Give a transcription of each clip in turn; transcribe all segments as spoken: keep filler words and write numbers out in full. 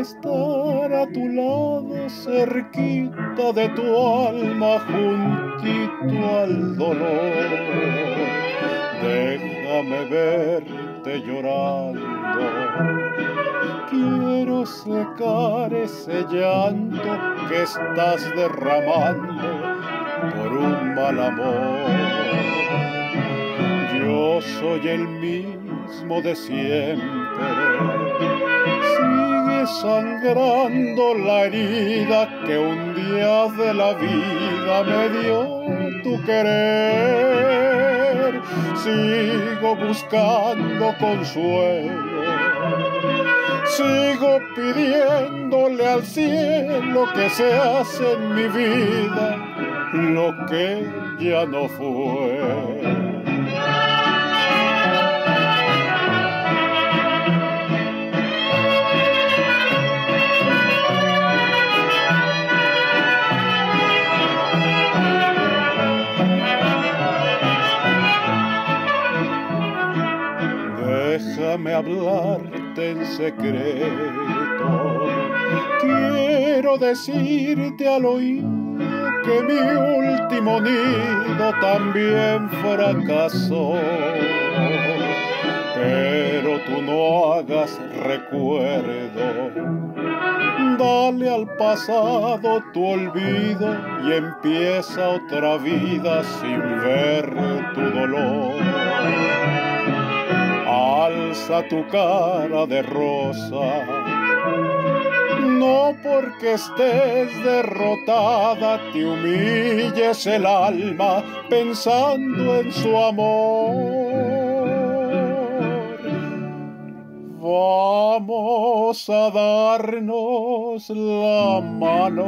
estar a tu lado, cerquita de tu alma, juntito al dolor. Déjame verte llorando, quiero secar ese llanto que estás derramando por un mal amor. Yo soy el mismo de siempre, sigue sangrando la herida que un día de la vida me dio tu querer. Sigo buscando consuelo, sigo pidiéndole al cielo que se hace en mi vida lo que ya no fue. Déjame hablarte en secreto, quiero decirte al oído que mi último nido también fracasó. Pero tú no hagas recuerdo, dale al pasado tu olvido y empieza otra vida sin ver tu dolor. Alza tu cara de rosa, no porque estés derrotada te humilles el alma pensando en su amor. Vamos a darnos la mano,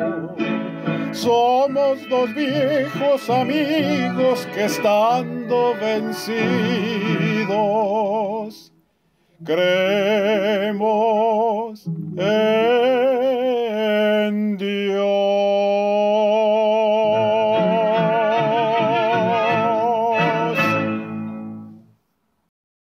somos dos viejos amigos que estando vencidos creemos en